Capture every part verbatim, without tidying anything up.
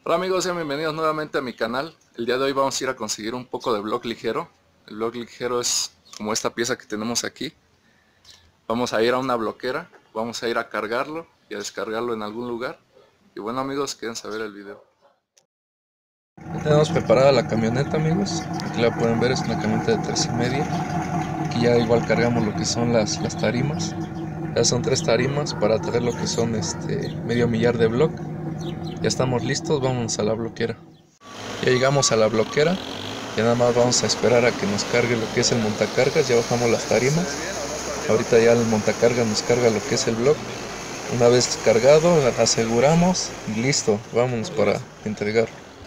Hola amigos, sean bienvenidos nuevamente a mi canal. El día de hoy vamos a ir a conseguir un poco de block ligero. El block ligero es como esta pieza que tenemos aquí. Vamos a ir a una bloquera, vamos a ir a cargarlo y a descargarlo en algún lugar. Y bueno amigos, quédense a ver el video. Ya tenemos preparada la camioneta amigos. Aquí la pueden ver, es una camioneta de tres y media. Aquí ya igual cargamos lo que son las, las tarimas. Ya son tres tarimas para traer lo que son este medio millar de block. Ya estamos listos, vamos a la bloquera. Ya llegamos a la bloquera. Ya nada más vamos a esperar a que nos cargue lo que es el montacargas. Ya bajamos las tarimas. Ahorita ya el montacargas nos carga lo que es el block. Una vez cargado, aseguramos y listo, vámonos para entregar.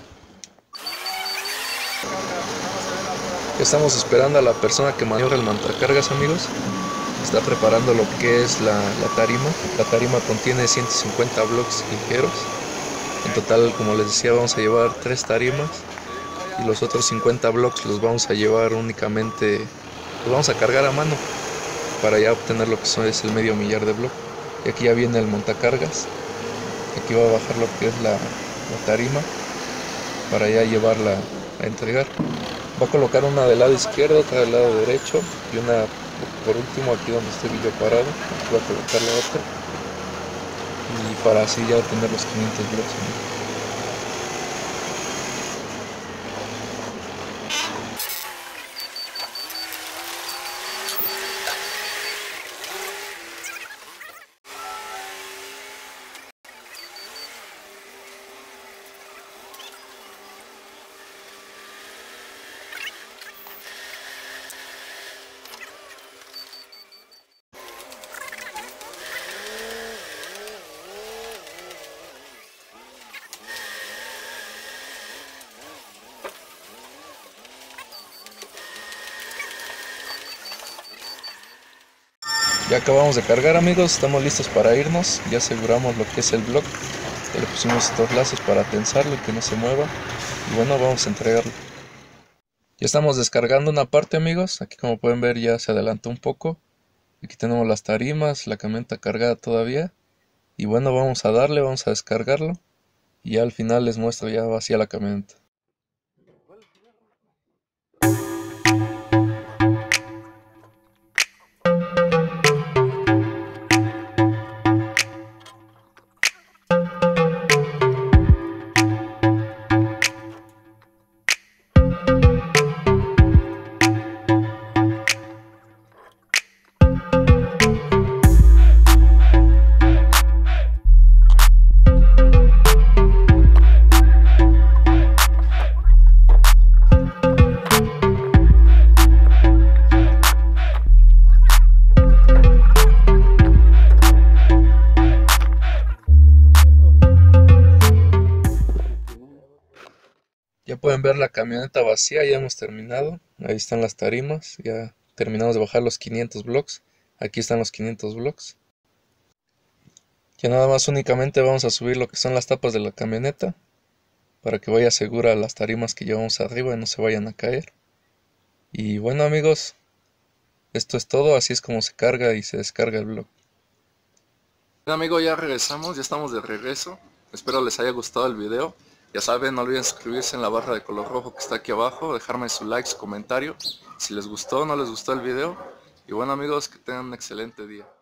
Ya estamos esperando a la persona que maniobra el montacargas amigos. Está preparando lo que es la, la tarima. La tarima contiene ciento cincuenta blocks ligeros. En total, como les decía, vamos a llevar tres tarimas y los otros cincuenta blocks los vamos a llevar únicamente, los vamos a cargar a mano para ya obtener lo que son, es el medio millar de block. Y aquí ya viene el montacargas. Aquí va a bajar lo que es la, la tarima para ya llevarla a entregar. Va a colocar una del lado izquierdo, otra del lado derecho y una por último aquí donde estoy yo parado. Aquí va a colocar la otra. Y para así ya obtener los quinientos blocks. Ya acabamos de cargar amigos, estamos listos para irnos. Ya aseguramos lo que es el block. Ya le pusimos estos lazos para tensarlo y que no se mueva. Y bueno, vamos a entregarlo. Ya estamos descargando una parte amigos. Aquí como pueden ver ya se adelantó un poco. Aquí tenemos las tarimas, la camioneta cargada todavía. Y bueno, vamos a darle, vamos a descargarlo. Y ya al final les muestro ya vacía la camioneta. Ya pueden ver la camioneta vacía, ya hemos terminado. Ahí están las tarimas, ya terminamos de bajar los quinientos blocks. Aquí están los quinientos blocks. Ya nada más únicamente vamos a subir lo que son las tapas de la camioneta para que vaya segura las tarimas que llevamos arriba y no se vayan a caer. Y bueno amigos, esto es todo, así es como se carga y se descarga el block. Bien amigos, ya regresamos, ya estamos de regreso. Espero les haya gustado el video. Ya saben, no olviden suscribirse en la barra de color rojo que está aquí abajo, dejarme su like, su comentario, si les gustó o no les gustó el video. Y bueno amigos, que tengan un excelente día.